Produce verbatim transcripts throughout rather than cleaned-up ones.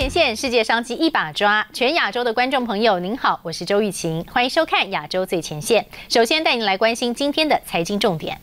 连线，世界商机一把抓。全亚洲的观众朋友，您好，我是周玉琴，欢迎收看亚洲最前线。首先带您来关心今天的财经重点。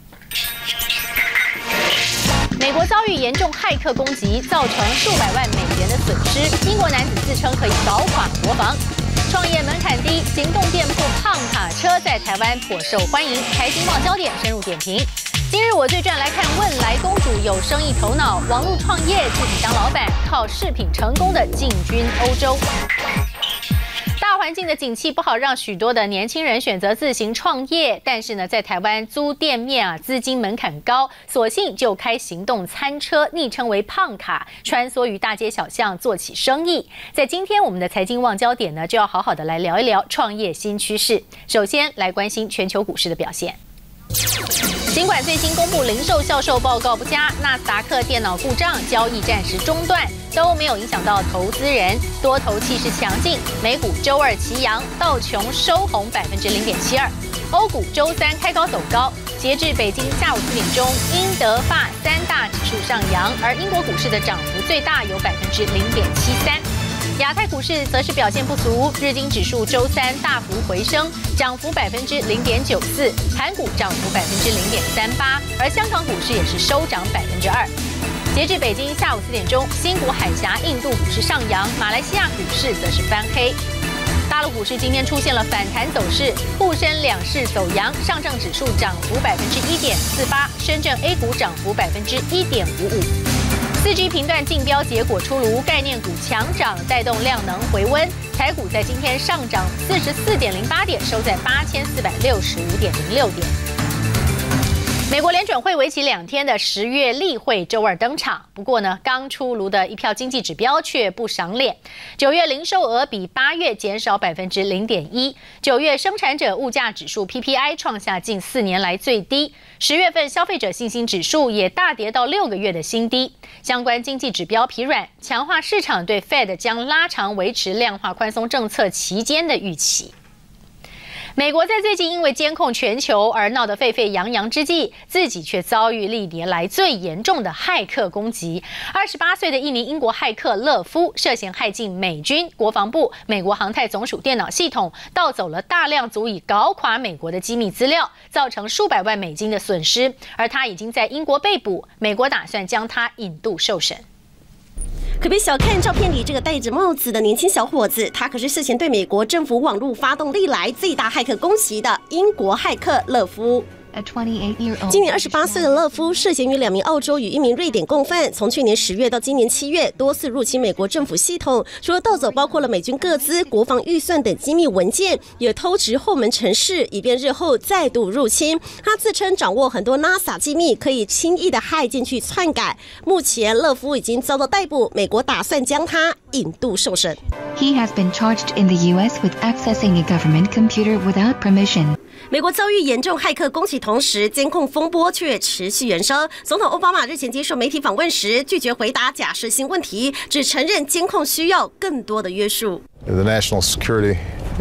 美国遭遇严重骇客攻击，造成数百万美元的损失。英国男子自称可以搞垮国防。创业门槛低，行动店铺胖卡车在台湾颇受欢迎。财经报焦点深入点评。今日我最传来看汶莱公主有生意头脑，网络创业自己当老板，靠饰品成功的进军欧洲。大环境的景气不好，让许多的年轻人选择自行创业，但是呢，在台湾租店面啊，资金门槛高，索性就开行动餐车，昵称为胖卡，穿梭于大街小巷做起生意。在今天我们的财经望焦点呢，就要好好的来聊一聊创业新趋势。首先来关心全球股市的表现。尽管最新公布零售销售报告不佳，纳斯达克电脑故障，交易暂时中断，都没有影响到投资人，多头气势强劲。美股周二齐扬，道琼收红百分之零点七二，欧股周三开高走高。截至北京下午四点钟，英德法三大指数上扬，而英国股市的涨幅最大，有百分之零点七三。亚太股市则是表现不俗，日经指数周三大幅回升，涨幅百分之零点九四，韩股涨幅百分之零点三八，而香港股市也是收涨百分之二。截至北京下午四点钟，新股海峡印度股市上扬，马来西亚股市则是翻黑。大陆股市今天出现了反弹走势，沪深两市走阳，上证指数涨幅百分之一点四八，深圳 A 股涨幅百分之一点五五。四 G 频段竞标结果出炉，概念股强涨，带动量能回温。台股在今天上涨四十四点零八点，收在八千四百六十五点零六点。美国联准会为期两天的十月例会周二登场，不过呢，刚出炉的一票经济指标却不赏脸。九月零售额比八月减少百分之零点一，九月生产者物价指数 P P I 创下近四年来最低，十月份消费者信心指数也大跌到六个月的新低。相关经济指标疲软，强化市场对 Fed 将拉长维持量化宽松政策期间的预期。美国在最近因为监控全球而闹得沸沸扬扬之际，自己却遭遇历年来最严重的骇客攻击。二十八岁的一名英国骇客勒夫涉嫌骇进美军、国防部、美国航太总署电脑系统，盗走了大量足以搞垮美国的机密资料，造成数百万美金的损失。而他已经在英国被捕，美国打算将他引渡受审。 可别小看照片里这个戴着帽子的年轻小伙子，他可是事前对美国政府网络发动历来最大骇客攻击的英国骇客勒夫。今年二十八岁的勒夫涉嫌与两名澳洲与一名瑞典共犯，从去年十月到今年七月，多次入侵美国政府系统，除了盗走包括了美军个资、国防预算等机密文件，也偷植后门程式，以便日后再度入侵。他自称掌握很多 NASA 机密，可以轻易的骇进去篡改。目前勒夫已经遭到逮捕，美国打算将他引渡受审。 He has been charged in the U S with accessing a government computer without permission. 美国遭遇严重骇客攻击，同时监控风波却持续延烧。总统奥巴马日前接受媒体访问时，拒绝回答假设性问题，只承认监控需要更多的约束。 The national security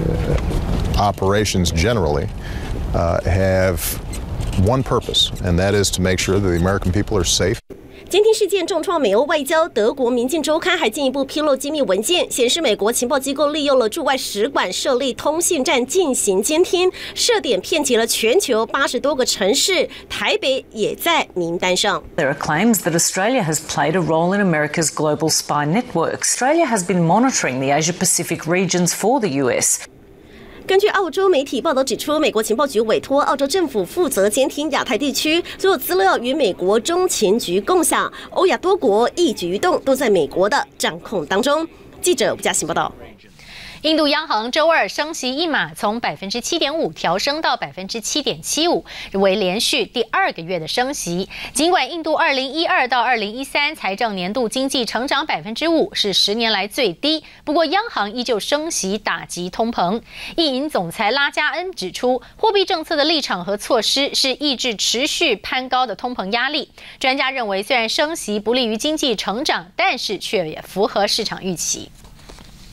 operations generally uh, have one purpose, and that is to make sure that the American people are safe. 监听事件重创美欧外交，德国《民进周刊》还进一步披露机密文件，显示美国情报机构利用了驻外使馆设立通信站进行监听，设点遍及了全球八十多个城市，台北也在名单上。 There are claims that Australia has played a role in America's global spy network. Australia has been monitoring the Asia-Pacific regions for the U S. 根据澳洲媒体报道指出，美国情报局委托澳洲政府负责监听亚太地区，所有资料与美国中情局共享，欧亚多国一举一动都在美国的掌控当中。记者吴嘉欣报道。 印度央行周二升息一码，从百分之七点五调升到百分之七点七五，为连续第二个月的升息。尽管印度二零一二到二零一三财政年度经济成长百分之五是十年来最低，不过央行依旧升息打击通膨。印银总裁拉加恩指出，货币政策的立场和措施是抑制持续攀高的通膨压力。专家认为，虽然升息不利于经济成长，但是却也符合市场预期。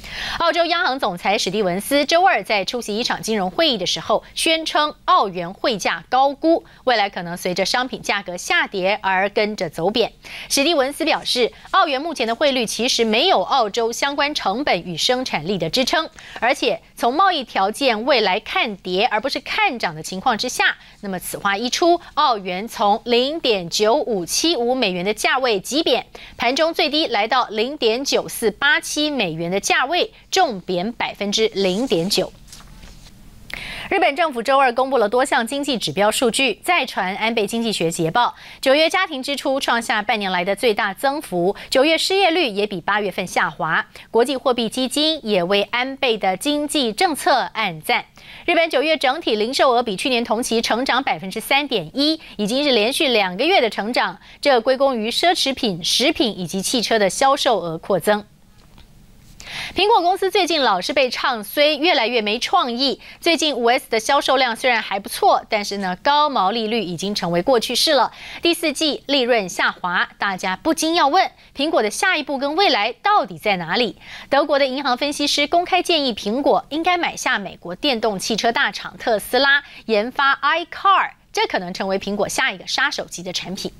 澳洲央行总裁史蒂文斯周二在出席一场金融会议的时候，宣称澳元汇价高估，未来可能随着商品价格下跌而跟着走贬。史蒂文斯表示，澳元目前的汇率其实没有澳洲相关成本与生产力的支撑，而且从贸易条件未来看跌而不是看涨的情况之下，那么此话一出，澳元从 零点九五七五美元的价位急贬，盘中最低来到 零点九四八七美元的价位，重贬百分之零点九。日本政府周二公布了多项经济指标数据，再传安倍经济学捷报，九月家庭支出创下半年来的最大增幅，九月失业率也比八月份下滑。国际货币基金也为安倍的经济政策按赞。日本九月整体零售额比去年同期成长百分之三点一，已经是连续两个月的成长，这归功于奢侈品、食品以及汽车的销售额扩增。苹果公司最近老是被唱衰，越来越没创意。最近五 S 的销售量虽然还不错，但是呢，高毛利率已经成为过去式了。第四季利润下滑，大家不禁要问，苹果的下一步跟未来到底在哪里？德国的银行分析师公开建议，苹果应该买下美国电动汽车大厂特斯拉，研发 iCar， 这可能成为苹果下一个杀手级的产品。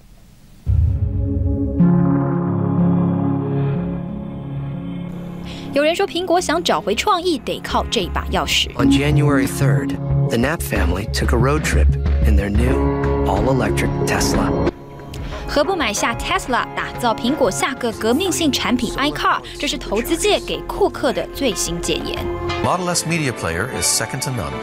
有人说，苹果想找回创意，得靠这把钥匙。 On January third, the Knapp family took a road trip in their new all-electric Tesla. 何不买下 Tesla， 打造苹果下个革命性产品 iCar？ 这是投资界给库克的最新建言。 Model S Media Player is second to none.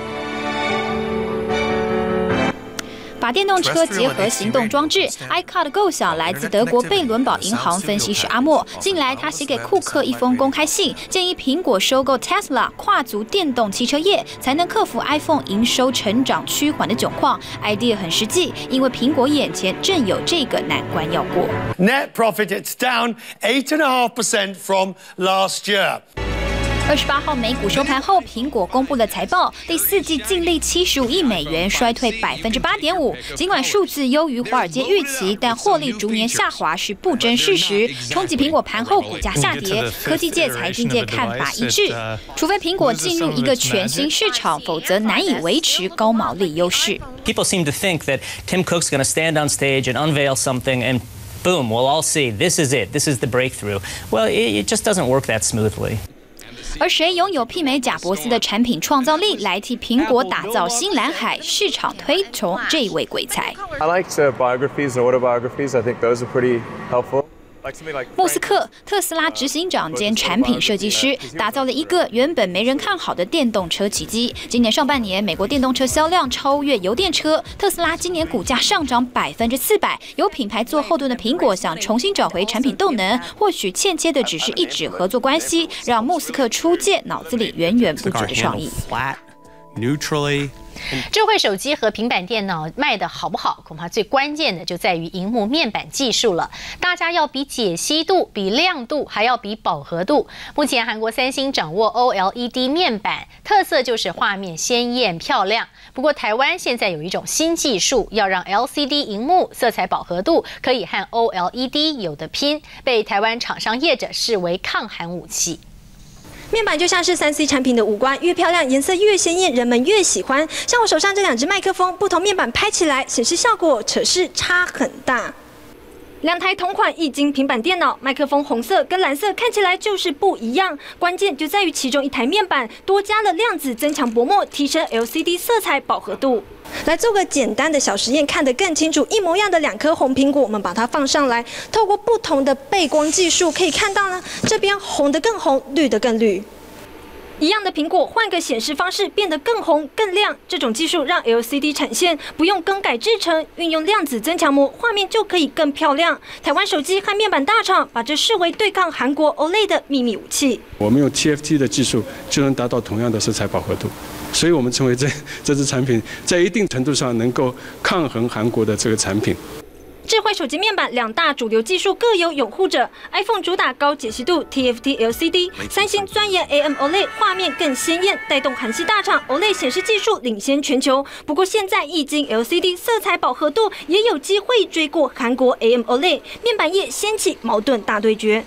把电动车结合行动装置 iCar 的构想来自德国贝伦堡银行分析师阿莫。近来，他写给库克一封公开信，建议苹果收购 Tesla， 跨足电动汽车业，才能克服 iPhone 营收成长趋缓的窘况。idea 很实际，因为苹果眼前正有这个难关要过。 Net profit it's down eight and a half percent from last year. 二十八号美股收盘后，苹果公布了财报，第四季净利七十五亿美元，衰退百分之八点五。尽管数字优于华尔街预期，但获利逐年下滑是不争事实，冲击苹果盘后股价下跌。科技界、财经界看法一致，除非苹果进入一个全新市场，否则难以维持高毛利优势。 People seem to think that Tim Cook's going to stand on stage and unveil something and boom, we'll all see this is it, this is the breakthrough. Well, it, it just doesn't work that smoothly. 而谁拥有媲美贾伯斯的产品创造力，来替苹果打造新蓝海市场推崇这一位鬼才。 I liked uh, biographies and autobiographies. I think those are pretty helpful. 莫斯克，特斯拉执行长兼产品设计师，打造了一个原本没人看好的电动车奇迹。今年上半年，美国电动车销量超越油电车，特斯拉今年股价上涨百分之四百。有品牌做后盾的苹果想重新找回产品动能，或许欠缺的只是一纸合作关系，让莫斯克出借脑子里源源不绝的创意。 Neutrally. 智慧手机和平板电脑卖得好不好，恐怕最关键的就在于萤幕面板技术了。大家要比解析度、比亮度，还要比饱和度。目前韩国三星掌握 O L E D 面板，特色就是画面鲜艳漂亮。不过台湾现在有一种新技术，要让 L C D 萤幕色彩饱和度可以和 O L E D 有得拼，被台湾厂商业者视为抗寒武器。 面板就像是三 C 产品的五官，越漂亮，颜色越鲜艳，人们越喜欢。像我手上这两只麦克风，不同面板拍起来，显示效果可是差很大。两台同款液晶平板电脑，麦克风红色跟蓝色看起来就是不一样。关键就在于其中一台面板多加了量子增强薄膜，提升 L C D 色彩饱和度。来做个简单的小实验，看得更清楚。一模一样的两颗红苹果，我们把它放上来，透过不同的背光技术，可以看到呢，这边红的更红，绿的更绿。一样的苹果，换个显示方式变得更红更亮。这种技术让 L C D 产线不用更改制程，运用量子增强膜，画面就可以更漂亮。台湾手机和面板大厂把这视为对抗韩国 O L E D 的秘密武器。 我们用 T F T 的技术就能达到同样的色彩饱和度，所以我们称为这这支产品在一定程度上能够抗衡韩国的这个产品。 智慧手机面板两大主流技术各有拥护者 ，iPhone 主打高解析度 T F T L C D， 三星钻研 A M O L E D 画面更鲜艳，带动韩系大厂 O L E D 显示技术领先全球。不过现在液晶 L C D 色彩饱和度也有机会追过韩国 A M O L E D， 面板业掀起矛盾大对决。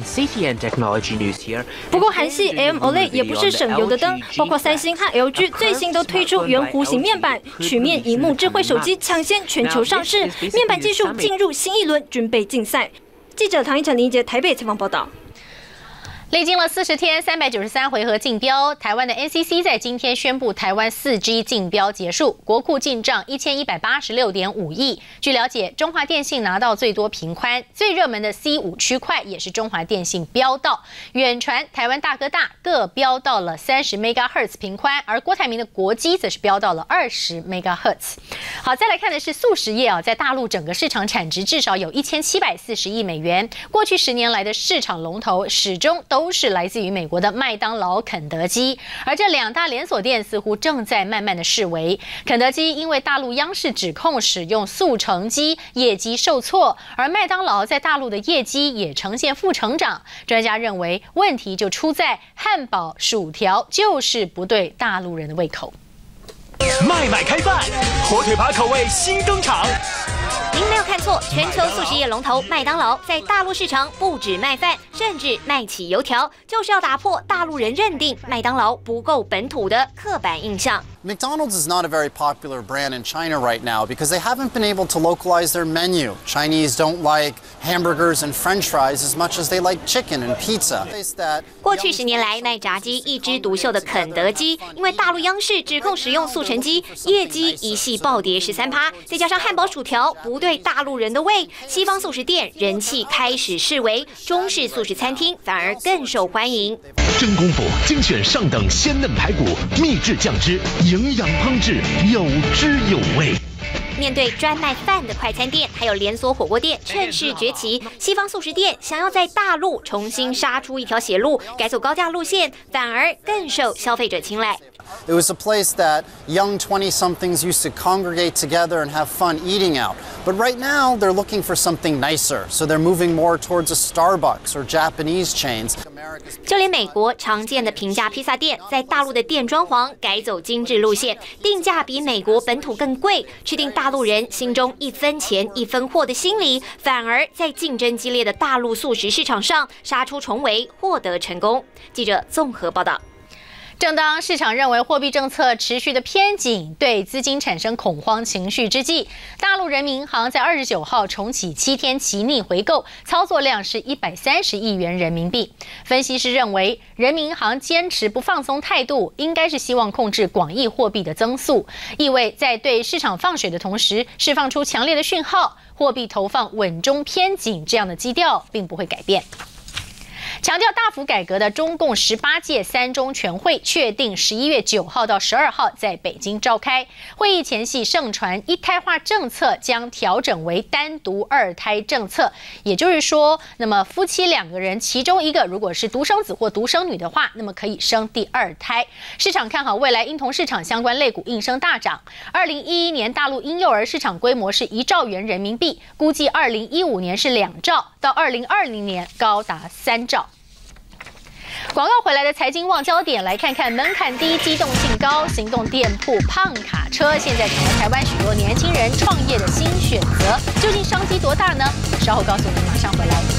不过韩系 A M O L E D 也不是省油的灯，包括三星和 L G 最新都推出圆弧形面板，曲面萤幕智慧手机抢先全球上市，面板技术进入新一轮军备竞赛。记者唐一晨、林一杰台北采访报道。 历经了四十天、三百九十三回合竞标，台湾的 N C C 在今天宣布台湾四 G 竞标结束，国库进账一千一百八十六点五亿。据了解，中华电信拿到最多频宽，最热门的 C 五 区块也是中华电信标到。远传、台湾大哥大各标到了三十 megahertz 频宽，而郭台铭的国基则是标到了二十 megahertz。好，再来看的是速食业啊，在大陆整个市场产值至少有一千七百四十亿美元，过去十年来的市场龙头始终都都是来自于美国的麦当劳、肯德基，而这两大连锁店似乎正在慢慢的式微。肯德基因为大陆央视指控使用速成机，业绩受挫，而麦当劳在大陆的业绩也呈现负成长。专家认为，问题就出在汉堡、薯条就是不对大陆人的胃口。 麦麦开饭，火腿扒口味新登场。 您没有看错，全球速食业龙头麦当劳在大陆市场不止卖饭，甚至卖起油条，就是要打破大陆人认定麦当劳不够本土的刻板印象。 McDonald's is not a very popular brand in China right now because they haven't been able to localize their menu. Chinese don't like hamburgers and French fries as much as they like chicken and pizza. 过去十年来，卖炸鸡一枝独秀的肯德基，因为大陆央视指控使用速成机，业绩一系暴跌十三趴，再加上汉堡、薯条不对大陆人的胃，西方速食店人气开始式微，中式速食餐厅反而更受欢迎。 真功夫精选上等鲜嫩排骨，秘制酱汁，营养烹制，有滋有味。 面对专卖饭的快餐店，还有连锁火锅店趁势崛起，西方速食店想要在大陆重新杀出一条血路，改走高价路线，反而更受消费者青睐。 It was a place that young twenty-somethings used to congregate together and have fun eating out. But right now, they're looking for something nicer, so they're moving more towards a Starbucks or Japanese chains. 就连美国常见的平价披萨店，在大陆的店装潢改走精致路线，定价比美国本土更贵，吃定大陆人心中一分钱一分货的心理，反而在竞争激烈的大陆速食市场上杀出重围，获得成功。记者综合报道。 正当市场认为货币政策持续的偏紧，对资金产生恐慌情绪之际，大陆人民银行在二十九号重启七天期逆回购，操作量是一百三十亿元人民币。分析师认为，人民银行坚持不放松态度，应该是希望控制广义货币的增速，意味在对市场放水的同时，释放出强烈的讯号，货币投放稳中偏紧这样的基调并不会改变。强调大幅改革的中共十八届三中全会确定十一月九号到十二号在北京召开。会议前夕盛传一胎化政策将调整为单独二胎政策，也就是说，那么夫妻两个人其中一个如果是独生子或独生女的话，那么可以生第二胎。市场看好未来婴童市场相关类股应声大涨。二零一一年大陆婴幼儿市场规模是一兆元人民币，估计二零一五年是两兆，到二零二零年高达三兆。广告回来的财经旺焦点，来看看门槛低、机动性高、行动店铺胖卡车，现在成了台湾许多年轻人创业的新选择。究竟商机多大呢？稍后告诉你，马上回来。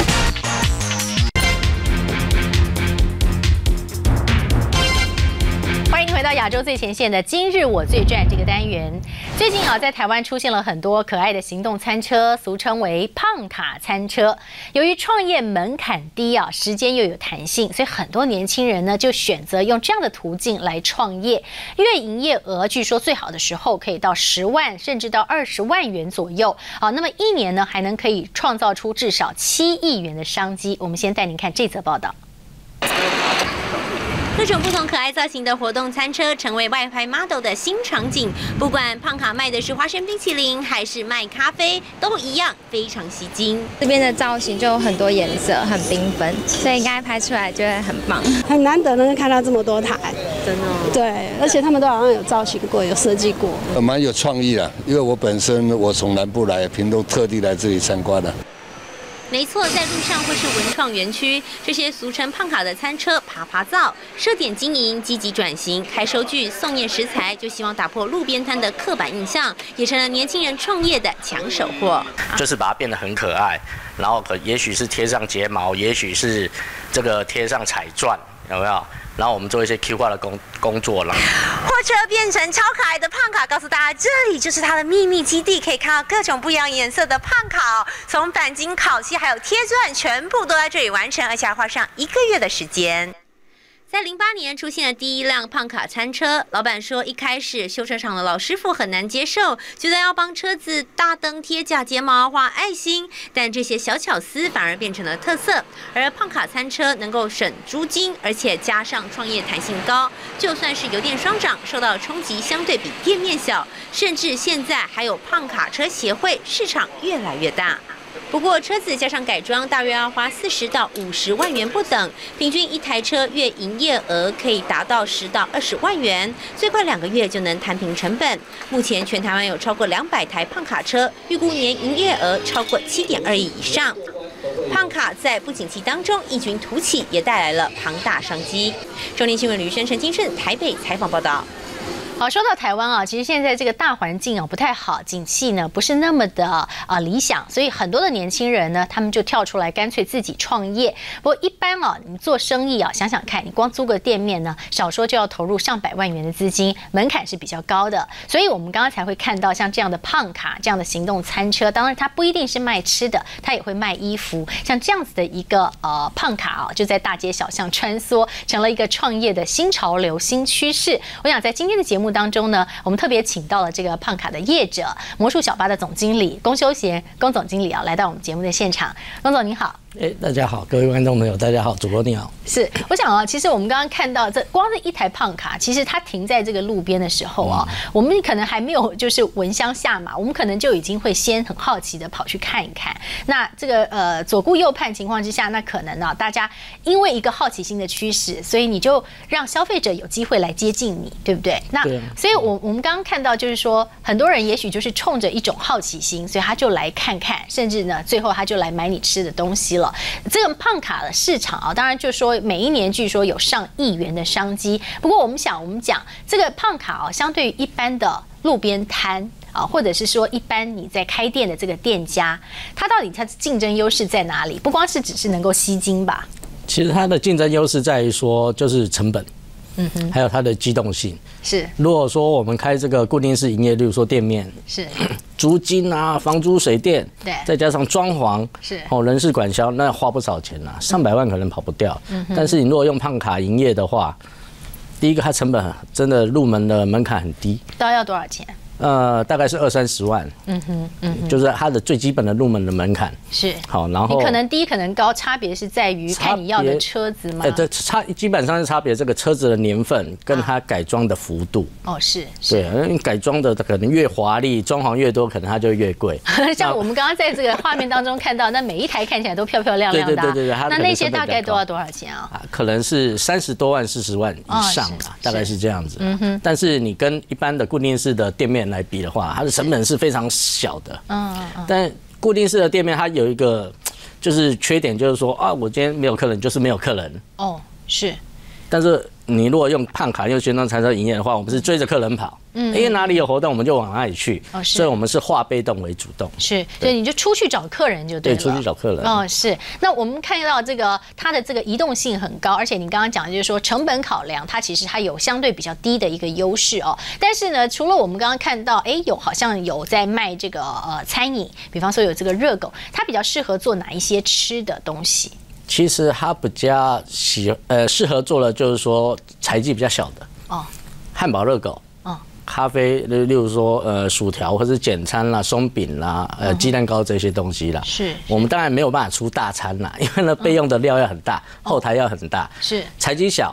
欢迎你回到亚洲最前线的今日我最赚这个单元。最近啊，在台湾出现了很多可爱的行动餐车，俗称为胖卡餐车。由于创业门槛低啊，时间又有弹性，所以很多年轻人呢就选择用这样的途径来创业。月营业额据说最好的时候可以到十万，甚至到二十万元左右。好，那么一年呢还能可以创造出至少七亿元的商机。我们先带您看这则报道。 各种不同可爱造型的活动餐车成为外拍 model 的新场景。不管胖卡卖的是花生冰淇淋，还是卖咖啡，都一样非常吸睛。 这边的造型就有很多颜色，很缤纷，所以应该拍出来就会很棒。 很难得能看到这么多台， 真的、哦。 对，而且他们都好像有造型过，有设计过， 蛮有创意的。因为我本身我从南部来，屏东特地来这里参观的。 没错，在路上或是文创园区，这些俗称胖卡的餐车爬爬灶，设点经营，积极转型，开收据、送验食材，就希望打破路边摊的刻板印象，也成了年轻人创业的抢手货。 就是把它变得很可爱，然后可也许是贴上睫毛，也许是这个贴上彩钻，有没有？然后我们做一些 Q 化的工工作了。 货车变成超可爱的胖卡，告诉大家这里就是它的秘密基地，可以看到各种不一样颜色的胖卡哦。从钣金、烤漆还有贴钻，全部都在这里完成，而且还花上一个月的时间。在零八年出现了第一辆胖卡餐车，老板说一开始修车厂的老师傅很难接受，觉得要帮车子大灯贴假睫毛、画爱心，但这些小巧思反而变成了特色。而胖卡餐车能够省租金，而且加上创业弹性高，就算是油电双涨，受到冲击相对比店面小，甚至现在还有胖卡车协会，市场越来越大。不过车子加上改装，大约要花四十到五十万元不等，平均一台车月营业额可以达到十到二十万元，最快两个月就能摊平成本。目前全台湾有超过两百台胖卡车，预估年营业额超过七点二亿以上。胖卡在不景气当中异军突起，也带来了庞大商机。中年新闻吕生、陈金顺台北采访报道。好，说到台湾啊，其实现在这个大环境啊不太好，景气呢不是那么的啊、呃、理想，所以很多的年轻人呢，他们就跳出来，干脆自己创业。不过一般啊，你做生意啊，想想看，你光租个店面呢，少说就要投入上百万元的资金，门槛是比较高的。所以我们刚刚才会看到像这样的胖卡这样的行动餐车，当然它不一定是卖吃的，它也会卖衣服。像这样子的一个呃胖卡啊，就在大街小巷穿梭，成了一个创业的新潮流、新趋势。我想在今天的节目当中呢，我们特别请到了这个胖卡的业者魔术小巴的总经理龚修贤龚总经理啊，来到我们节目的现场。龚总您好。 哎，大家好，各位观众朋友，大家好，主播你好。是， 我想啊，其实我们刚刚看到这光是一台胖卡，其实它停在这个路边的时候啊，嗯、我们可能还没有就是闻香下马，我们可能就已经会先很好奇的跑去看一看。那这个呃左顾右盼情况之下，那可能啊，大家因为一个好奇心的驱使，所以你就让消费者有机会来接近你，对不对？那对所以我我们刚刚看到就是说，很多人也许就是冲着一种好奇心，所以他就来看看，甚至呢，最后他就来买你吃的东西了。这个胖卡的市场啊，当然就是说每一年据说有上亿元的商机。不过我们想，我们讲这个胖卡啊，相对于一般的路边摊啊，或者是说一般你在开店的这个店家，它到底它的竞争优势在哪里？不光是只是能够吸金吧？ 其实它的竞争优势在于说，就是成本。嗯哼，还有它的机动性是。 如果说我们开这个固定式营业，例如说店面是租金啊、房租、水电， 对， 再加上装潢是哦，人事管销，那花不少钱呐、啊，上百万可能跑不掉。嗯，但是你如果用胖卡营业的话，第一个它成本真的入门的门槛很低， 大概要多少钱？ 呃，大概是二三十万，嗯哼，嗯哼，就是它的最基本的入门的门槛是好，然后你可能低可能高，差别是在于看你要的车子吗？ 哎，这差基本上是差别这个车子的年份跟它改装的幅度。 哦，是， 对，因为改装的可能越华丽，装潢越多，可能它就越贵。 像我们刚刚在这个画面当中看到，那每一台看起来都漂漂亮亮的， 对对对对， 那那些大概都要多少钱啊？ 可能是三十多万、四十万以上啊，大概是这样子。嗯哼，但是你跟一般的固定式的店面来比的话，它的成本是非常小的，嗯，但固定式的店面它有一个就是缺点，就是说啊，我今天没有客人，就是没有客人。 哦，是。 但是你如果用胖卡用宣传餐车营业的话，我们是追着客人跑，嗯，因为哪里有活动我们就往哪里去，哦，所以我们是化被动为主动， 是，所以你就出去找客人就对了， 对，出去找客人。 哦，是。那我们看到这个它的这个移动性很高，而且你刚刚讲的就是说成本考量，它其实它有相对比较低的一个优势哦。但是呢，除了我们刚刚看到，哎，有好像有在卖这个呃餐饮，比方说有这个热狗，它比较适合做哪一些吃的东西？ 其实它比较喜呃适合做的就是说材质比较小的哦，汉堡、热狗，哦，咖啡，例如说呃薯条或者简餐啦、松饼啦、呃鸡蛋糕这些东西啦。是，我们当然没有办法出大餐啦，因为呢备用的料要很大，后台要很大，是材积小。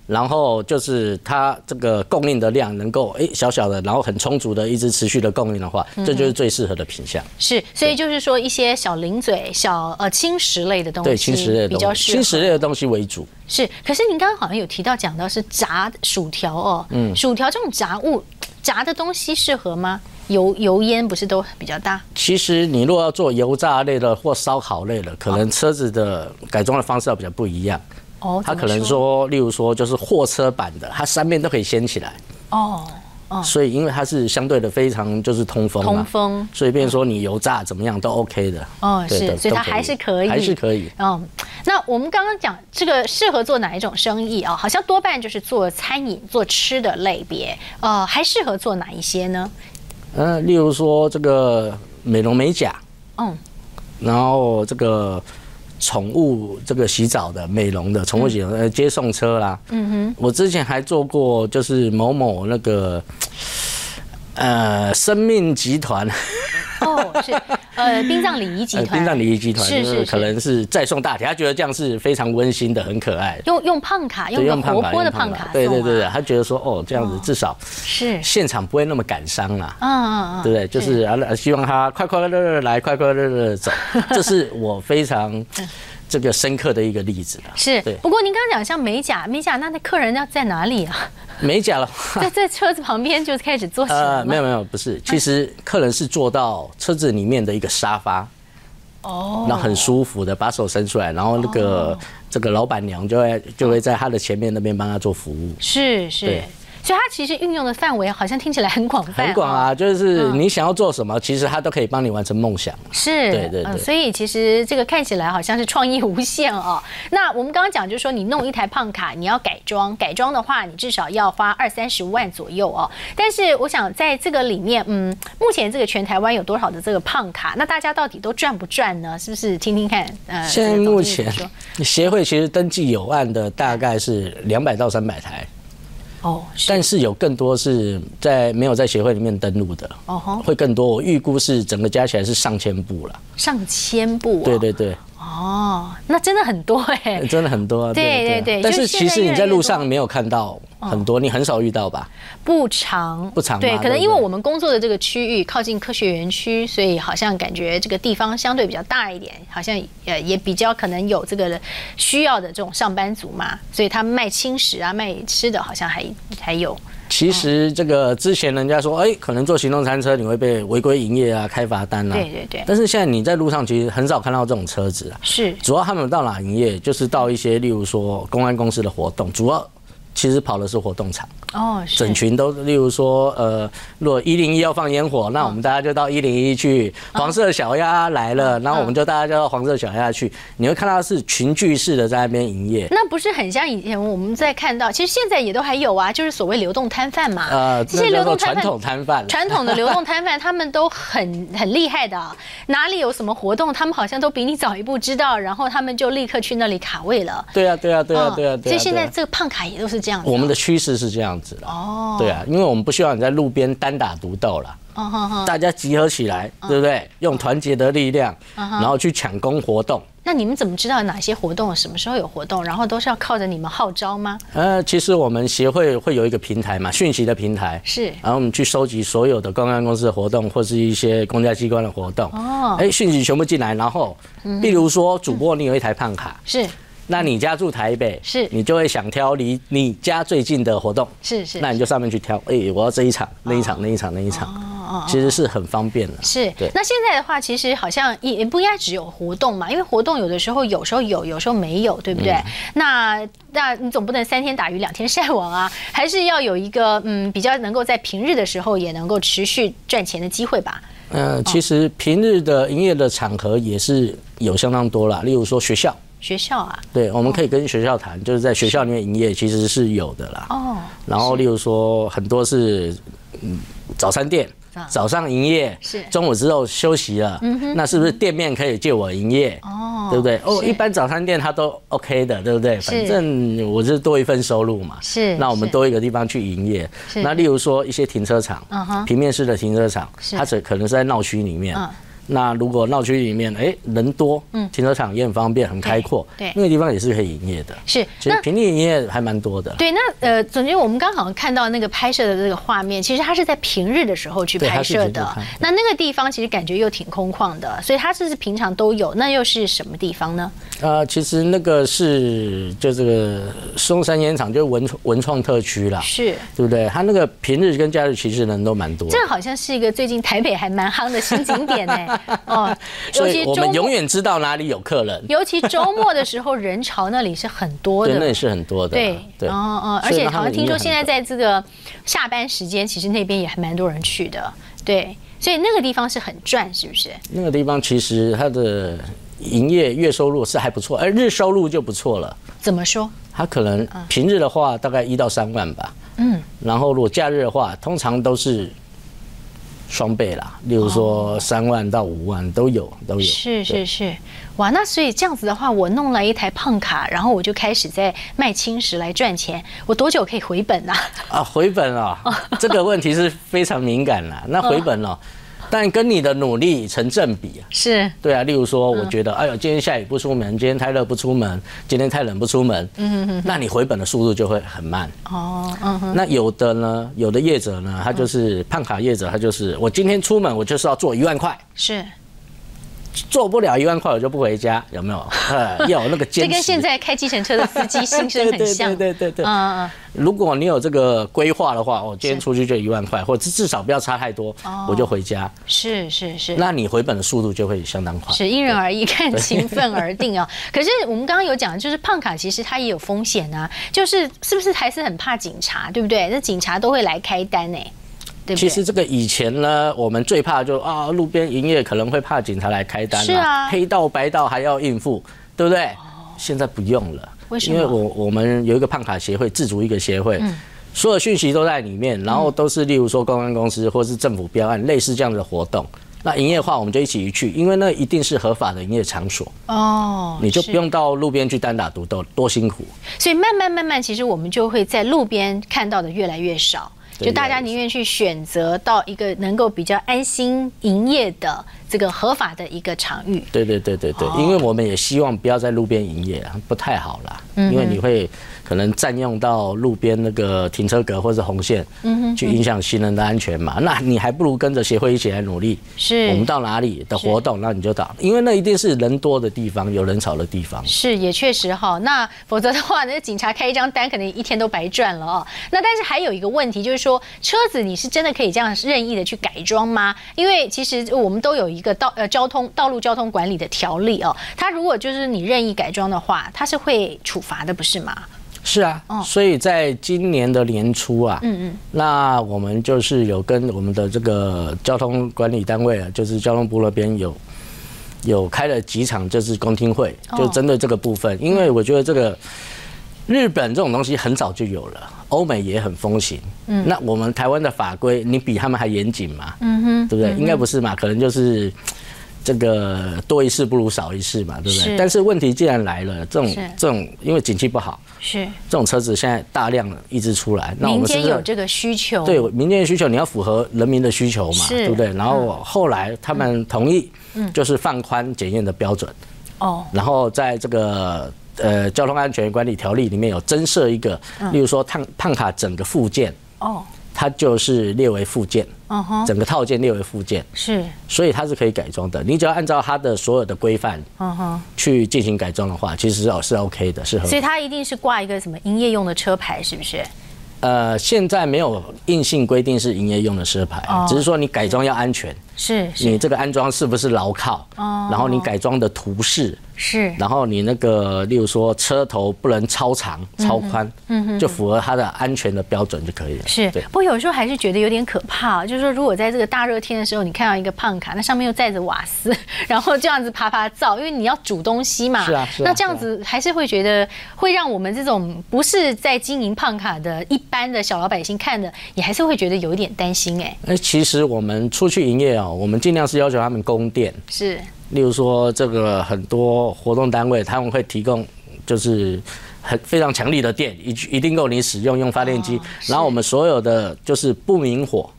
然后就是它这个供应的量能够哎小小的，然后很充足的一直持续的供应的话，这就是最适合的品相。 是，所以就是说一些小零嘴、小呃轻食类的东西， 对轻食类的比较适合轻食类的东西为主。 是，可是您刚刚好像有提到讲到是炸薯条哦，嗯，薯条这种炸物炸的东西适合吗？油油烟不是都比较大？ 其实你如果要做油炸类的或烧烤类的，可能车子的改装的方式要比较不一样。哦，它可能说，例如说就是货车版的，它三面都可以掀起来。哦。哦、所以，因为它是相对的非常就是通风， 通风， 所以变成说你油炸怎么样都 OK 的。 哦，是，所以它还是可以， 还是可以。 嗯，那我们刚刚讲这个适合做哪一种生意啊？好像多半就是做餐饮、做吃的类别。呃，还适合做哪一些呢？ 呃，例如说这个美容美甲，嗯，然后这个。宠物这个洗澡的、美容的、宠物洗澡呃接送车啦，嗯哼，我之前还做过，就是某某那个呃生命集团。 哦，是呃殡葬礼仪集团， 殡葬礼仪集团是是可能是再送大帖，他觉得这样是非常温馨的，很可爱。 用用胖卡，用个活泼的胖卡， 对对对对，他觉得说哦这样子至少是现场不会那么感伤啦， 嗯嗯嗯， 对不对？就是啊，希望他快快乐乐来，快快乐乐走，这是我非常。这个深刻的一个例子了。 是，不过您刚刚讲像美甲，美甲那那客人要在哪里啊？ 美甲了， 在在车子旁边就开始坐起来了。 呃，没有没有，不是，其实客人是坐到车子里面的一个沙发，哦，那很舒服的，把手伸出来，然后那个、哦、这个老板娘就会就会在他的前面那边帮他做服务。 是是。所以它其实运用的范围好像听起来很广泛， 很广啊，就是你想要做什么，其实它都可以帮你完成梦想。 是， 对对对。 所以其实这个看起来好像是创意无限哦。那我们刚刚讲就是说，你弄一台胖卡，你要改装，改装的话，你至少要花二三十万左右哦。但是我想在这个里面，嗯，目前这个全台湾有多少的这个胖卡？那大家到底都赚不赚呢？是不是？听听看。呃， 现在目前协会其实登记有案的大概是两百到三百台。哦，但是有更多是在没有在协会里面登录的，哦，会更多。我预估是整个加起来是上千部了。 上千部、哦？ 对对对。 哦，那真的很多哎， 真的很多、啊。 对对 对, 对。 但是其实你在路上没有看到很多，你很少遇到吧？ 不常， 不常。 对，可能因为我们工作的这个区域靠近科学园区，所以好像感觉这个地方相对比较大一点，好像呃也比较可能有这个需要的这种上班族嘛，所以他们卖轻食啊、卖吃的，好像还还有。 其实这个之前人家说，哎，可能做行动餐车你会被违规营业啊、开罚单啊。 对对对。 但是现在你在路上其实很少看到这种车子啊。 是。 主要他们到哪营业，就是到一些例如说公安公司的活动，主要其实跑的是活动场。哦，是。整群都，例如说，呃，如果一零一要放烟火，那我们大家就到一零一去。黄色小鸭来了，然后我们就大家就到黄色小鸭去。你会看到是群聚式的在那边营业。 那不是很像以前我们在看到，其实现在也都还有啊，就是所谓流动摊贩嘛。 呃， 这些流动摊贩， 传统摊贩， 传统的流动摊贩，他们都很很厉害的、啊，哪里有什么活动，他们好像都比你早一步知道，然后他们就立刻去那里卡位了。 对啊，对啊，对啊，对啊。 所以现在这个胖卡也都是这样子、啊。 我们的趋势是这样子的。哦。对啊，因为我们不希望你在路边单打独斗啦，大家集合起来，对不对？用团结的力量，然后去抢攻活动。 那你们怎么知道哪些活动什么时候有活动？然后都是要靠着你们号召吗？ 呃，其实我们协会会有一个平台嘛，讯息的平台是， 然后我们去收集所有的公安公司的活动或是一些公家机关的活动。哦，哎，讯息全部进来，然后，比如说主播，你有一台胖卡是。 那你家住台北， 是， 你就会想挑离你家最近的活动， 是是， 那你就上面去挑，哎、欸，我要这一场、那一场、那一场、那一场，哦，其实是很方便的。 是，对。那现在的话，其实好像也不应该只有活动嘛，因为活动有的时候有时候有，有时候没有，对不对？嗯、那那你总不能三天打鱼两天晒网啊，还是要有一个嗯比较能够在平日的时候也能够持续赚钱的机会吧。 嗯、呃，其实平日的营业的场合也是有相当多啦，例如说学校。 学校啊， 对，我们可以跟学校谈，就是在学校里面营业其实是有的啦。哦，然后例如说很多是嗯早餐店，早上营业，是中午之后休息了，嗯、那是不是店面可以借我营业？哦，对不对？哦，一般早餐店它都 OK 的，对不对？反正我是多一份收入嘛。是，那我们多一个地方去营业。那例如说一些停车场，嗯、平面式的停车场，它只可能是在闹区里面。嗯， 那如果闹区里面，哎，人多，嗯，停车场也很方便，很开阔， 对， 那个地方也是可以营业的。 是， 其实平地营业还蛮多的。 对，那呃，总监，我们刚好像看到那个拍摄的这个画面，其实它是在平日的时候去拍摄的。那那个地方其实感觉又挺空旷的，所以它是平常都有。那又是什么地方呢？ 呃，其实那个是就这个松山烟厂，就是文文创特区啦， 是， 对不对？它那个平日跟假日其实人都蛮多。 这好像是一个最近台北还蛮夯的新景点哎，哦， 所以我们永远知道哪里有客人。 尤其周末的时候，人潮那里是很多的， 对，那里是很多的。 对对， 哦哦，而且好像听说现在在这个下班时间，其实那边也还蛮多人去的。对，所以那个地方是很赚，是不是？ 那个地方其实它的营业月收入是还不错，而日收入就不错了。 怎么说？ 它可能平日的话大概一到三万吧。嗯，然后如果假日的话，通常都是双倍啦，例如说三万到五万都有，都有。 是是是，哇，那所以这样子的话，我弄来一台胖卡，然后我就开始在卖轻食来赚钱，我多久可以回本啊？ 啊，回本哦，这个问题是非常敏感啦。那回本哦。但跟你的努力成正比啊， 是对啊。例如说，我觉得，哎呦，今天下雨不出门，今天太热不出门，今天太冷不出门，嗯哼哼，那你回本的速度就会很慢。哦，嗯哼。那有的呢，有的业者呢，他就是胖卡业者，他就是我今天出门，我就是要做一万块， 是。 做不了一万块我就不回家，有没有？要有那个坚持。 这跟现在开计程车的司机心声很像。 对对对对对。嗯嗯。如果你有这个规划的话，我今天出去就一万块，或者至少不要差太多，我就回家。 是是是。 那你回本的速度就会相当快。 是因人而异，看情分而定啊。可是我们刚刚有讲，就是胖卡其实它也有风险啊，就是是不是还是很怕警察，对不对？那警察都会来开单哎。 其实这个以前呢，我们最怕就啊，路边营业可能会怕警察来开单啊，黑道白道还要应付，对不对？现在不用了， 为什么？ 因为我我们有一个胖卡协会，自主一个协会，所有讯息都在里面，然后都是例如说公安公司或是政府标案类似这样的活动。那营业化我们就一起去，因为那一定是合法的营业场所哦，你就不用到路边去单打独斗，多辛苦。 所以慢慢慢慢，其实我们就会在路边看到的越来越少。就大家宁愿去选择到一个能够比较安心营业的这个合法的一个场域。对对对对对，因为我们也希望不要在路边营业，不太好啦，因为你会可能占用到路边那个停车格或者红线，去影响行人的安全嘛。那你还不如跟着协会一起来努力。是，我们到哪里的活动，那你就到，因为那一定是人多的地方，有人潮的地方。是，也确实哈。那否则的话，那警察开一张单，可能一天都白赚了哦。那但是还有一个问题就是说，车子你是真的可以这样任意的去改装吗？因为其实我们都有一个道呃交通道路交通管理的条例哦，它如果就是你任意改装的话，它是会处罚的，不是吗？ 是啊，哦、所以在今年的年初啊，嗯嗯，那我们就是有跟我们的这个交通管理单位啊，就是交通部那边有有开了几场就是公听会，就针对这个部分，哦、因为我觉得这个日本这种东西很早就有了，欧美也很风行，嗯，那我们台湾的法规你比他们还严谨嘛，嗯哼，对不对？嗯、应该不是嘛，可能就是。这个多一事不如少一事嘛，对不对？但是问题既然来了，这种这种因为景气不好，是这种车子现在大量一直出来， 那我们民间有这个需求， 对民间的需求，你要符合人民的需求嘛，对不对？然后后来他们同意，就是放宽检验的标准，哦，然后在这个呃交通安全管理条例里面有增设一个，例如说胖胖卡整个附件，哦。它就是列为附件，uh huh. 整个套件列为附件，是，所以它是可以改装的。你只要按照它的所有的规范，uh huh. 去进行改装的话，其实是 OK 的，是合法的。 所以它一定是挂一个什么营业用的车牌，是不是？ 呃，现在没有硬性规定是营业用的车牌，哦、只是说你改装要安全，是，你这个安装是不是牢靠，哦、然后你改装的图示。是，然后你那个，例如说车头不能超长、超宽，嗯哼，就符合它的安全的标准就可以了。是， 不过有时候还是觉得有点可怕，就是说，如果在这个大热天的时候，你看到一个胖卡，那上面又载着瓦斯，然后这样子爬爬灶，因为你要煮东西嘛，是啊，是啊，那这样子还是会觉得会让我们这种不是在经营胖卡的一般的小老百姓看的，也还是会觉得有一点担心哎。 哎，其实我们出去营业哦，我们尽量是要求他们供电。是。例如说，这个很多活动单位他们会提供，就是很非常强力的电，一一定够你使用，用发电机。哦、然后我们所有的就是不明火，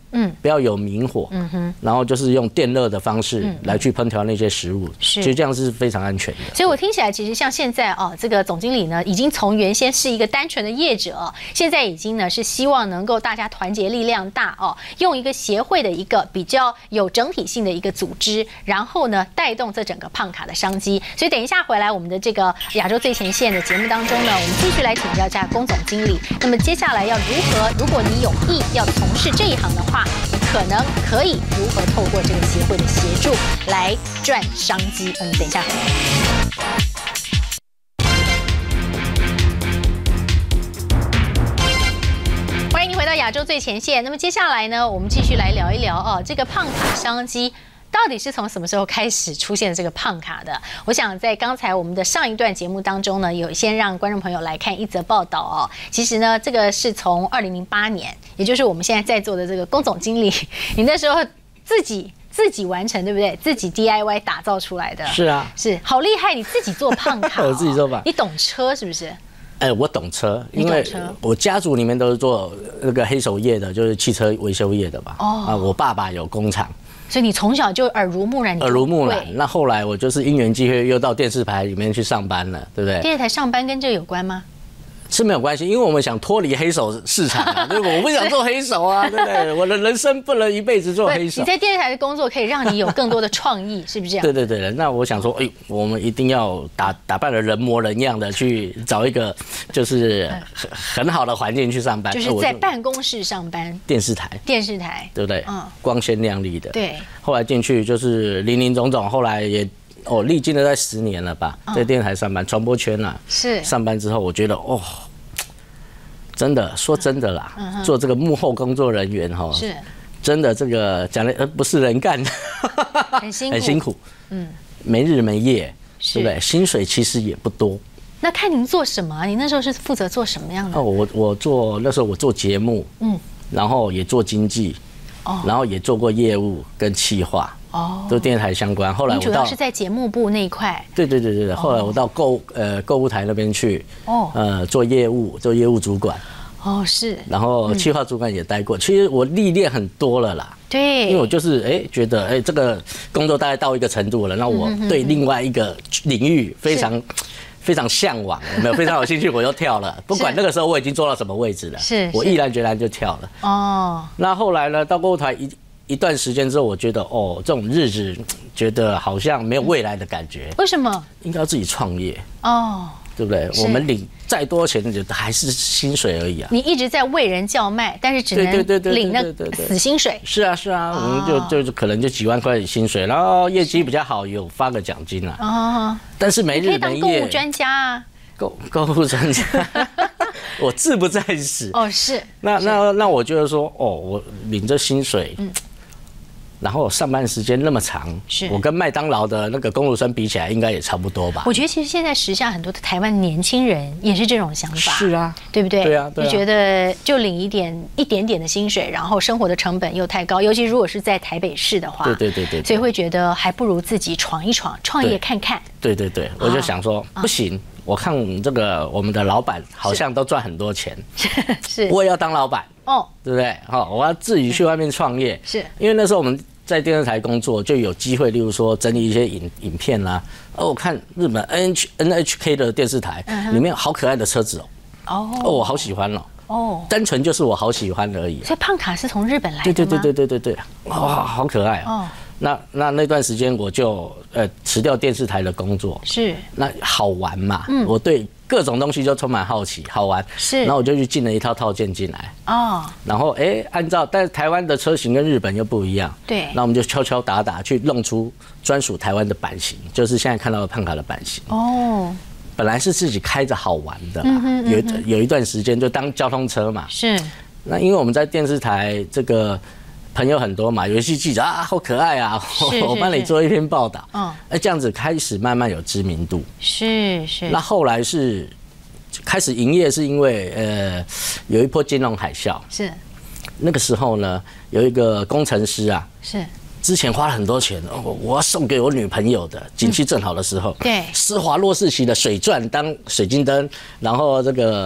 嗯，不要有明火，嗯哼，然后就是用电热的方式来去烹调那些食物，是，其实这样是非常安全的。 所以我听起来，其实像现在哦，这个总经理呢，已经从原先是一个单纯的业者，现在已经呢是希望能够大家团结力量大哦，用一个协会的一个比较有整体性的一个组织，然后呢带动这整个胖卡的商机。所以等一下回来我们的这个亚洲最前线的节目当中呢，我们继续来请教一下龚总经理。那么接下来要如何？如果你有意要从事这一行的话，你可能可以如何透过这个协会的协助来赚商机？嗯，等一下回来。欢迎你回到亚洲最前线。那么接下来呢，我们继续来聊一聊哦，这个胖卡商机。到底是从什么时候开始出现这个胖卡的？我想在刚才我们的上一段节目当中呢，有先让观众朋友来看一则报道哦。其实呢，这个是从二零零八年，也就是我们现在在座的这个龚总经理，你那时候自己自己完成，对不对？自己 D I Y 打造出来的。 是啊， 是好厉害！你自己做胖卡、哦， 我自己做吧。 你懂车是不是？ 哎，我懂车，因为我家族里面都是做那个黑手业的，就是汽车维修业的吧。哦，啊，我爸爸有工厂。 所以你从小就耳濡目染， 耳濡目染。那后来我就是因缘际会，又到电视台里面去上班了，对不对？ 电视台上班跟这个有关吗？ 是没有关系，因为我们想脱离黑手市场啊，对不对？我不想做黑手啊，对不对？我的人生不能一辈子做黑手。 你在电视台的工作可以让你有更多的创意，是不是这样？ 对对对，那我想说，哎，我们一定要打打扮的人模人样的去找一个就是很很好的环境去上班， 就是在办公室上班。 电视台， 电视台， 对不对？嗯，光鲜亮丽的。 对。 后来进去就是林林总总，后来也。哦，历经了在十年了吧，在电视台上班，传播圈啊， 是上班之后，我觉得哦，真的说真的啦，嗯、做这个幕后工作人员哈，是真的这个讲的呃不是人干的， 很辛苦， 很辛苦，嗯，没日没夜，对不对？薪水其实也不多。 那看您做什么、啊？你那时候是负责做什么样的？ 哦，我我做那时候我做节目，嗯，然后也做经济，哦，然后也做过业务跟企划。哦，都电视台相关。后来我到主要是在节目部那一块。 对对对对对。后来我到购呃购物台那边去，哦，呃做业务，做业务主管。 哦，是。 然后企划主管也待过，其实我历练很多了啦。 对。 因为我就是哎觉得哎这个工作大概到一个程度了，那我对另外一个领域非常非常向往，有没有非常有兴趣，我就跳了。不管那个时候我已经做到什么位置了， 是我毅然决然就跳了。哦。那后来呢，到购物台一。一段时间之后，我觉得哦，这种日子觉得好像没有未来的感觉。 为什么？ 应该要自己创业哦， 对不对？我们领再多钱，还是薪水而已啊。 你一直在为人叫卖，但是只能领那死薪水。 是啊，是啊，我们就就可能就几万块薪水，然后业绩比较好，有发个奖金啊。哦，但是没日没夜。可以当购物专家啊。 购购物专家，我志不在此。 哦，是。 那那那我觉得说，哦，我领着薪水，嗯。然后上班时间那么长，是我跟麦当劳的那个工读生比起来，应该也差不多吧？ 我觉得其实现在时下很多的台湾年轻人也是这种想法。 是啊， 对不对？ 对啊，对啊， 就觉得就领一点一点点的薪水，然后生活的成本又太高，尤其如果是在台北市的话， 对对对 对, 对， 所以会觉得还不如自己闯一闯，创业看看。 对对对，我就想说，不行，我看我们这个我们的老板好像都赚很多钱， 是， 我也要当老板哦，对不对？好，我要自己去外面创业， 是因为那时候我们。在电视台工作就有机会，例如说整理一些影影片啦、啊。哦，我看日本 N H N H K 的电视台、嗯、里面好可爱的车子哦。哦，哦，我好喜欢哦。哦，单纯就是我好喜欢而已。 所以胖卡是从日本来的吗？ 对对对对对对对，哇，好可爱哦。哦那那那段时间我就呃辞掉电视台的工作， 是那好玩嘛，嗯，我对各种东西就充满好奇，好玩， 是， 然后我就去进了一套套件进来，哦，然后哎按照，但是台湾的车型跟日本又不一样， 对， 那我们就敲敲打打去弄出专属台湾的版型，就是现在看到的胖卡的版型，哦。本来是自己开着好玩的啦，嗯嗯嗯有有一段时间就当交通车嘛， 是， 那因为我们在电视台这个。朋友很多嘛，有一些记者啊，好可爱啊，我帮你做一篇报道，嗯，哎，这样子开始慢慢有知名度， 是是。 那后来是开始营业，是因为呃有一波金融海啸， 是。 那个时候呢，有一个工程师啊， 是。 之前花了很多钱，哦，我要送给我女朋友的，景气正好的时候， 对， 施华洛世奇的水钻当水晶灯，然后这个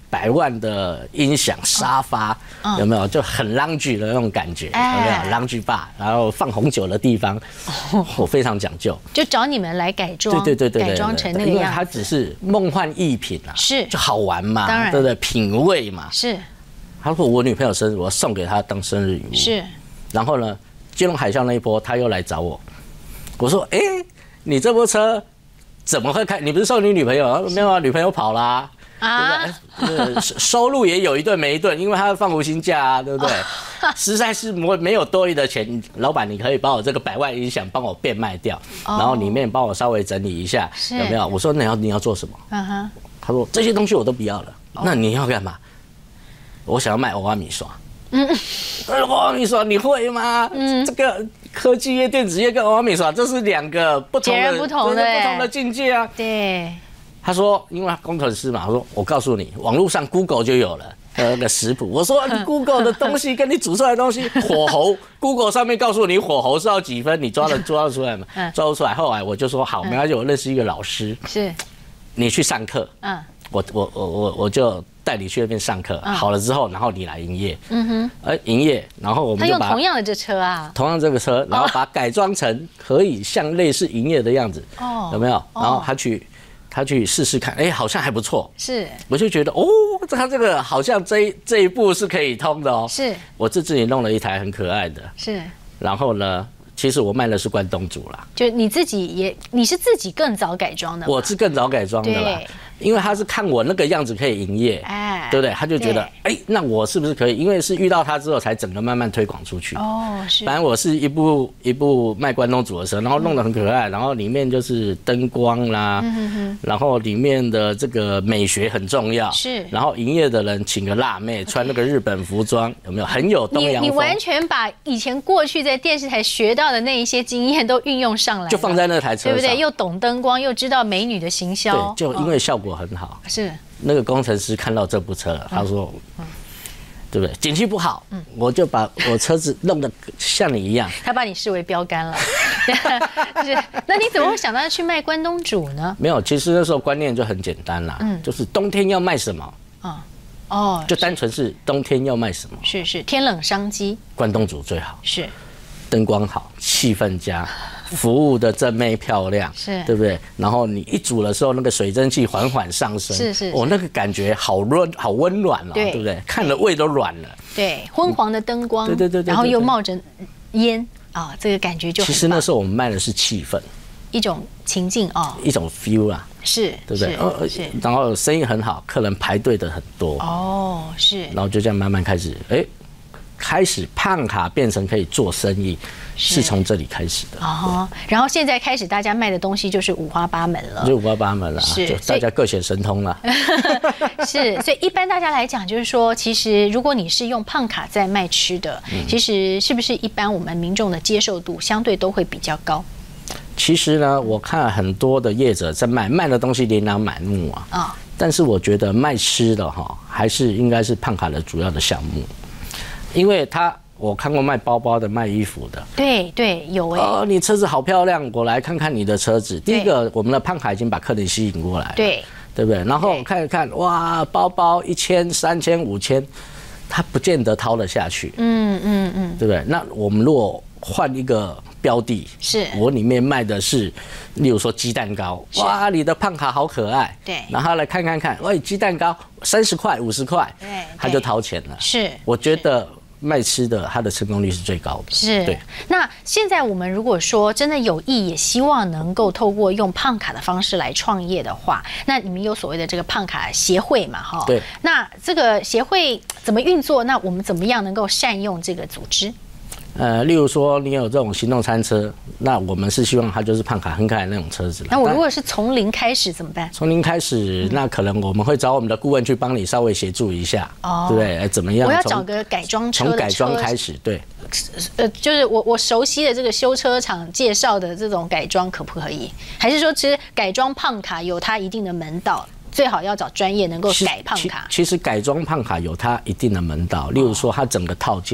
百万的音响沙发，有没有就很 lounge 的那种感觉？有没有 lounge bar？然后放红酒的地方，我非常讲究， 就找你们来改装， 对对对对， 改装成那个样子。 因为它只是梦幻逸品啊， 是就好玩嘛， 当然对不对？品味嘛， 是。 他说我女朋友生日，我送给她当生日礼物。 是。然后呢，金融海啸那一波，他又来找我，我说，哎，你这部车怎么会开？你不是送你女朋友？没有啊，女朋友跑啦。啊，对不对？收入也有一顿没一顿，因为他放无薪假啊，对不对？实在是没没有多余的钱，老板，你可以把我这个百万音响帮我变卖掉，然后里面帮我稍微整理一下，有没有？我说你要你要做什么？他说这些东西我都不要了，那你要干嘛？我想要卖欧阿米刷。嗯，欧阿米刷你会吗？嗯，这个科技业、电子业跟欧阿米刷这是两个不同的、 不同的不同的境界啊。 对。 他说，因为他工程师嘛，他说我告诉你，网络上 Google 就有了那个食谱。我说你 Google 的东西跟你煮出来的东西，火候 Google 上面告诉你火候是要几分，你抓得抓得出来吗？抓不出来。后来我就说好，没关系，我认识一个老师， 是， 你去上课，嗯，我我我我我就带你去那边上课，好了之后，然后你来营业，嗯哼，而营业，然后我们就把他用同样的这车啊， 同样这个车，然后把改装成可以像类似营业的样子，哦，有没有？然后他去。他去试试看，哎，好像还不错。 是， 我就觉得哦，他这个好像这一这一步是可以通的哦。 是， 我自己弄了一台很可爱的。 是， 然后呢，其实我卖的是关东煮啦。 就你自己也，你是自己更早改装的吗？ 我是更早改装的啦。因为他是看我那个样子可以营业，哎，对不对？他就觉得，哎，那我是不是可以？因为是遇到他之后，才整个慢慢推广出去。哦，是。反正我是一部一部卖关东煮的车，然后弄得很可爱，然后里面就是灯光啦，然后里面的这个美学很重要。是。然后营业的人请个辣妹，穿那个日本服装，有没有？很有东洋风。 你你完全把以前过去在电视台学到的那一些经验都运用上来， 就放在那台车上， 对不对？又懂灯光，又知道美女的行销， 对，就因为效果很好。 是那个工程师看到这部车，他说，对不对？景气不好，我就把我车子弄得像你一样。 他把你视为标杆了。是，那你怎么会想到去卖关东煮呢？ 没有，其实那时候观念就很简单啦，就是冬天要卖什么啊？哦，就单纯是冬天要卖什么？ 是是，天冷商机， 关东煮最好。 是， 灯光好，气氛佳。服务的正妹漂亮，是对不对？然后你一煮的时候，那个水蒸气缓缓上升， 是是， 我、哦、那个感觉好温好温暖了，对不对？看了胃都软了。 对，昏黄的灯光， 对对对， 然后又冒着烟啊，这个感觉就很棒。 其实那时候我们卖的是气氛， 一种情境啊， 一种 feel 啊， 是， 对不对？呃，是。然后生意很好，客人排队的很多。 哦，是。 然后就这样慢慢开始，哎。开始胖卡变成可以做生意，是从这里开始的。哦， 然后现在开始大家卖的东西就是五花八门了， 就五花八门了，是大家各显神通了。 是，所以一般大家来讲，就是说，其实如果你是用胖卡在卖吃的，嗯、其实是不是一般我们民众的接受度相对都会比较高？ 其实呢，我看很多的业者在卖卖的东西琳琅满目啊，啊、哦，但是我觉得卖吃的哈，还是应该是胖卡的主要的项目。因为他，我看过卖包包的、卖衣服的， 对对，有哎、欸。 哦，你车子好漂亮，我来看看你的车子。第一个，我们的胖卡已经把客人吸引过来了， 对， 对不对？然后看一看，哇，包包一千、三千、五千，他不见得掏得下去，嗯嗯嗯，对不对？那我们如果换一个标的，是我里面卖的是，例如说鸡蛋糕，哇，你的胖卡好可爱，对，然后来看看看，喂，鸡蛋糕三十块、五十块，对，他就掏钱了，是，我觉得。卖吃的，它的成功率是最高的。 是，对。那现在我们如果说真的有意，也希望能够透过用胖卡的方式来创业的话，那你们有所谓的这个胖卡协会嘛？哈，对。那这个协会怎么运作？那我们怎么样能够善用这个组织？ 呃，例如说你有这种行动餐车，那我们是希望它就是胖卡很可爱那种车子。 那我如果是从零开始怎么办？ 从零开始，那可能我们会找我们的顾问去帮你稍微协助一下，哦，对不对？怎么样？ 我要找个改装车， 从改装开始，对。 呃，就是我我熟悉的这个修车厂介绍的这种改装可不可以？还是说其实改装胖卡有它一定的门道？最好要找专业能够改胖卡。 其实改装胖卡有它一定的门道，例如说它整个套件。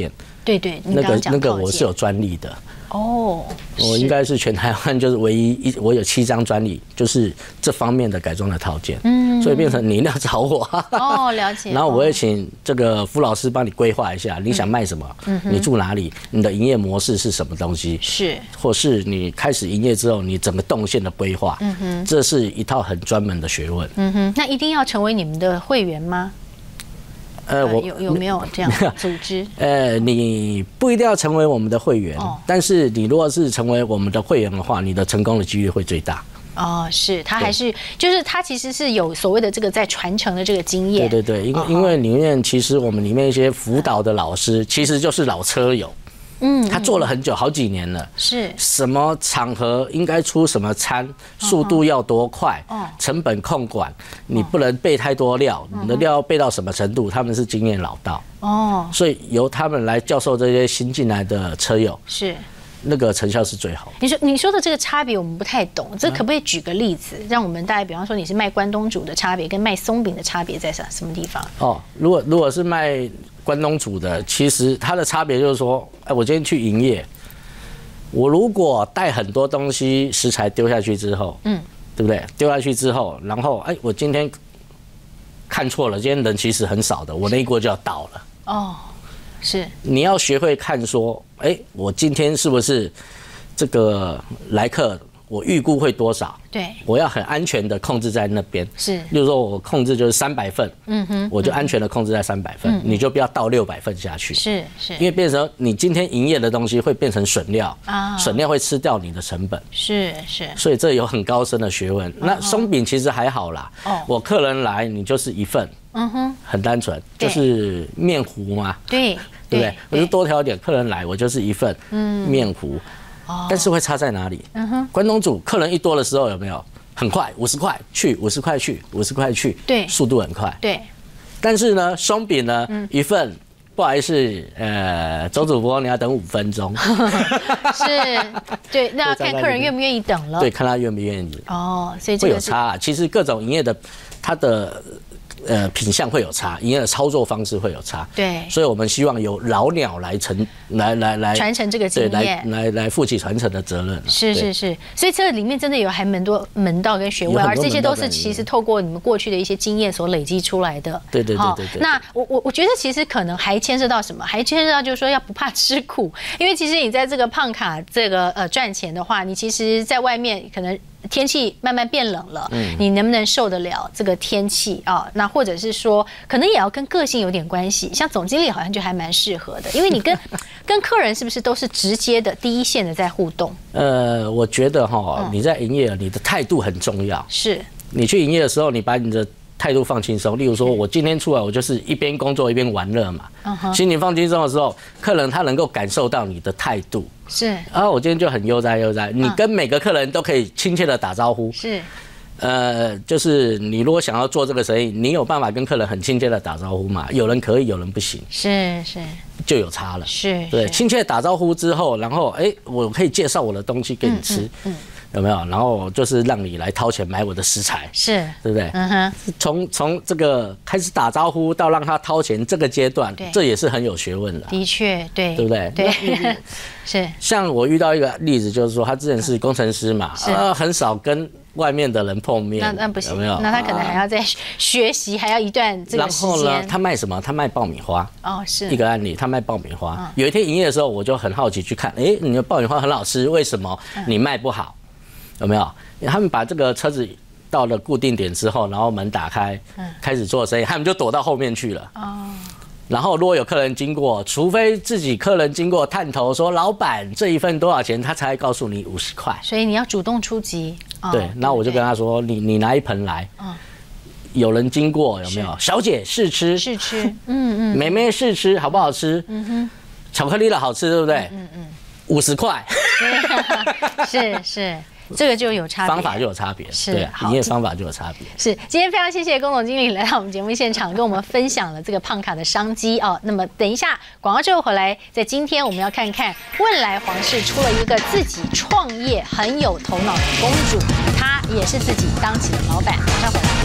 对对， 那个那个我是有专利的。 哦， 我应该是全台湾就是唯一一，我有七张专利，就是这方面的改装的套件。嗯，所以变成你一定要找我。 哦，了解。 然后我会请这个傅老师帮你规划一下，你想卖什么？嗯，你住哪里？你的营业模式是什么东西？ 是， 或是你开始营业之后，你整个动线的规划。嗯哼，这是一套很专门的学问。 嗯哼，那一定要成为你们的会员吗？呃，我有有没有这样组织？ 呃，你不一定要成为我们的会员，哦、但是你如果是成为我们的会员的话，你的成功的几率会最大。 哦，是，他还是就是他其实是有所谓的这个在传承的这个经验。 对对对，因为、哦、因为里面其实我们里面一些辅导的老师其实就是老车友。嗯，他做了很久，好几年了。 是， 什么场合应该出什么餐，速度要多快，成本控管，你不能备太多料，你的料要备到什么程度，他们是经验老道。哦，所以由他们来教授这些新进来的车友， 是那个成效是最好的。 你说你说的这个差别我们不太懂，这可不可以举个例子，让我们大概比方说你是卖关东煮的差别跟卖松饼的差别在什什么地方？ 哦，如果如果是卖关东煮的，其实它的差别就是说，哎，我今天去营业，我如果带很多东西食材丢下去之后，嗯，对不对？丢下去之后，然后哎，我今天看错了，今天人其实很少的，我那一锅就要倒了。 哦，是。 你要学会看说，哎，我今天是不是这个来客？我预估会多少？ 对， 我要很安全的控制在那边。 是， 例如说我控制就是三百份，嗯哼，我就安全的控制在三百份，嗯、你就不要倒六百份下去。 是是， 因为变成你今天营业的东西会变成损料，啊，损料会吃掉你的成本。 是是， 所以这有很高深的学问。哦、那松饼其实还好啦，哦，我客人来你就是一份，嗯哼，很单纯，就是面糊嘛， 对， 对不对？我就多调点，客人来我就是一份，嗯，面糊。但是会差在哪里？嗯哼，关东煮客人一多的时候有没有很快？五十块去，五十块去，五十块去， 对， 速度很快。 对， 但是呢，松饼呢，嗯、一份不好意思，呃，周主播你要等五分钟。 是，对，那要看客人愿不愿意等了。 对，看他愿不愿意。 哦，所以这个会有差、啊。其实各种营业的，它的。呃，品相会有差，营业的操作方式会有差， 对， 所以我们希望由老鸟来承来来来传承这个经验， 来来来负起传承的责任。 是是是，所以这里面真的有还蛮多门道跟学问，而这些都是其实透过你们过去的一些经验所累积出来的。 对对对对对。 那我我我觉得其实可能还牵涉到什么？还牵涉到就是说要不怕吃苦，因为其实你在这个胖卡这个呃赚钱的话，你其实在外面可能。天气慢慢变冷了，嗯，你能不能受得了这个天气啊？那或者是说，可能也要跟个性有点关系。像总经理好像就还蛮适合的，因为你跟跟客人是不是都是直接的第一线的在互动？ 呃，我觉得哈，你在营业，你的态度很重要。 是， 你去营业的时候，你把你的态度放轻松。例如说，我今天出来，我就是一边工作一边玩乐嘛。嗯、心情放轻松的时候，客人他能够感受到你的态度。 是啊，我今天就很悠哉悠哉，你跟每个客人都可以亲切的打招呼。 是， 呃，就是你如果想要做这个生意，你有办法跟客人很亲切的打招呼嘛？有人可以，有人不行。 是是， 就有差了。 是， 对，亲切打招呼之后，然后哎，我可以介绍我的东西给你吃。嗯。嗯嗯有没有？然后就是让你来掏钱买我的食材， 是， 对不对？嗯哼。从从这个开始打招呼到让他掏钱这个阶段，这也是很有学问的。 的确，对， 对不对？ 对，是。 像我遇到一个例子，就是说他之前是工程师嘛，呃，很少跟外面的人碰面。 那那不行， 有没有？ 那他可能还要再学习，还要一段这个时间。然后呢， 他卖什么？他卖爆米花。 哦，是。 一个案例，他卖爆米花。有一天营业的时候，我就很好奇去看，哎，你的爆米花很好吃，为什么你卖不好？有没有？他们把这个车子到了固定点之后，然后门打开，开始做生意，他们就躲到后面去了。哦。然后如果有客人经过，除非自己客人经过探头说老板这一份多少钱，他才会告诉你五十块。 所以你要主动出击。 对，那我就跟他说，你你拿一盆来。嗯。有人经过有没有？小姐试吃。 试吃。嗯嗯。 妹妹试吃好不好吃？嗯哼。巧克力的好吃对不对？嗯嗯。五十块。 是是。这个就有差别， 方法就有差别，对，营业方法就有差别。 是，今天非常谢谢龚总经理来到我们节目现场，跟我们分享了这个胖卡的商机哦。那么等一下广告之后回来，在今天我们要看看汶莱皇室出了一个自己创业很有头脑的公主，她也是自己当起了老板。马上回来。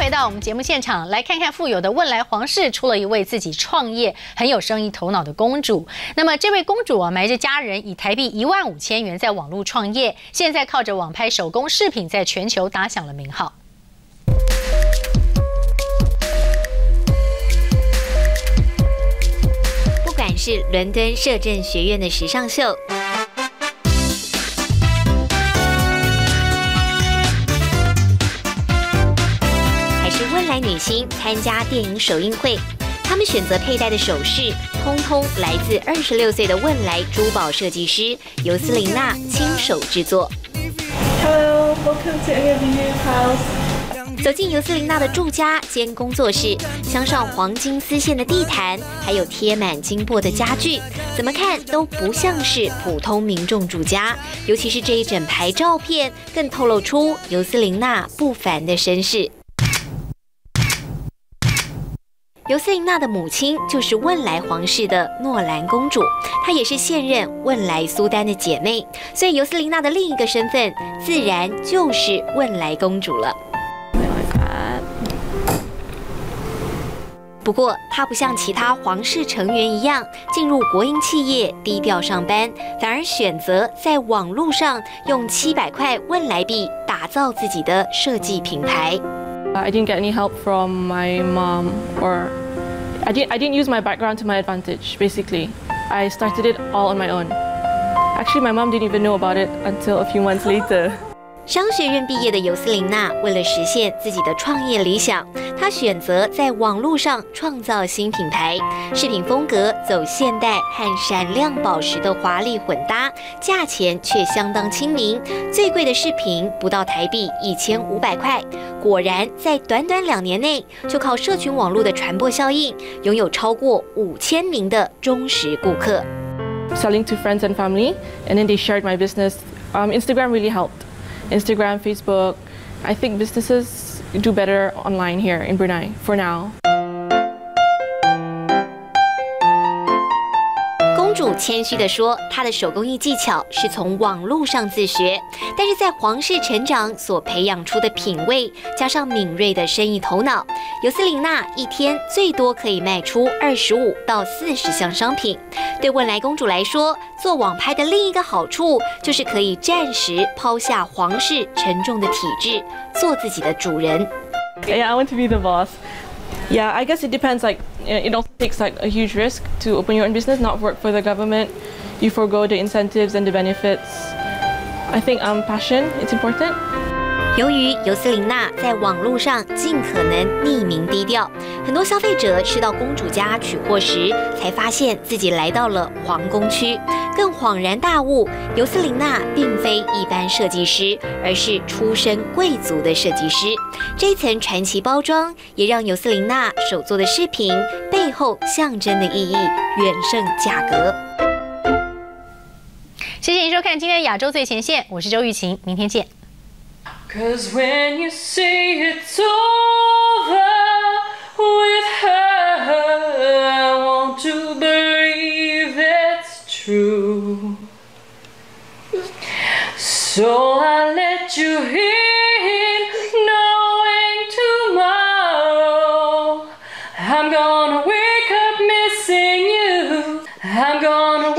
回到我们节目现场，来看看富有的汶莱皇室出了一位自己创业、很有生意头脑的公主。那么，这位公主啊，埋着家人以台币一万五千元在网络创业，现在靠着网拍手工饰品，在全球打响了名号。 不管是伦敦摄政学院的时尚秀，汶莱女星参加电影首映会，她们选择佩戴的首饰，通通来自二十六岁的汶莱珠宝设计师尤斯琳娜亲手制作。 Hello, welcome to A B U House. 走进尤斯琳娜的住家兼工作室，镶上黄金丝线的地毯，还有贴满金箔的家具，怎么看都不像是普通民众住家。尤其是这一整排照片，更透露出尤斯琳娜不凡的身世。尤斯琳娜的母亲就是汶莱皇室的诺兰公主，她也是现任汶莱苏丹的姐妹，所以尤斯琳娜的另一个身份自然就是汶莱公主了。不过，她不像其他皇室成员一样进入国营企业低调上班，反而选择在网络上用七百块汶莱币打造自己的设计品牌。 I didn't get any help from my mom, or I didn't, I didn't use my background to my advantage, basically. I started it all on my own. Actually, my mom didn't even know about it until a few months later. 商学院毕业的尤斯琳娜，为了实现自己的创业理想，她选择在网络上创造新品牌，饰品风格走现代和闪亮宝石的华丽混搭，价钱却相当亲民，最贵的饰品不到台币一千五百块。果然，在短短两年内，就靠社群网络的传播效应，拥有超过五千名的忠实顾客。 Selling to friends and family, and then they shared my business. Um, Instagram really helped. Instagram, Facebook. I think businesses do better online here in Brunei for now. 公主谦虚地说，她的手工艺技巧是从网络上自学，但是在皇室成长所培养出的品味，加上敏锐的生意头脑，尤斯琳娜一天最多可以卖出二十五到四十项商品。对汶莱公主来说，做网拍的另一个好处就是可以暂时抛下皇室沉重的体制，做自己的主人。 Yeah, I want to be the boss. Yeah, I guess it depends. Like, it also takes like a huge risk to open your own business, not work for the government. You forgo the incentives and the benefits. I think um, passion, it's important. 由于尤斯琳娜在网络上尽可能匿名低调，很多消费者是到公主家取货时，才发现自己来到了皇宫区，更恍然大悟，尤斯琳娜并非一般设计师，而是出身贵族的设计师。这一层传奇包装，也让尤斯琳娜手做的饰品背后象征的意义远胜价格。 谢谢您收看今天的亚洲最前线，我是周玉琴，明天见。 Cause when you say it's over with her, I want to believe it's true. So I let you in, knowing tomorrow I'm gonna wake up missing you. I'm gonna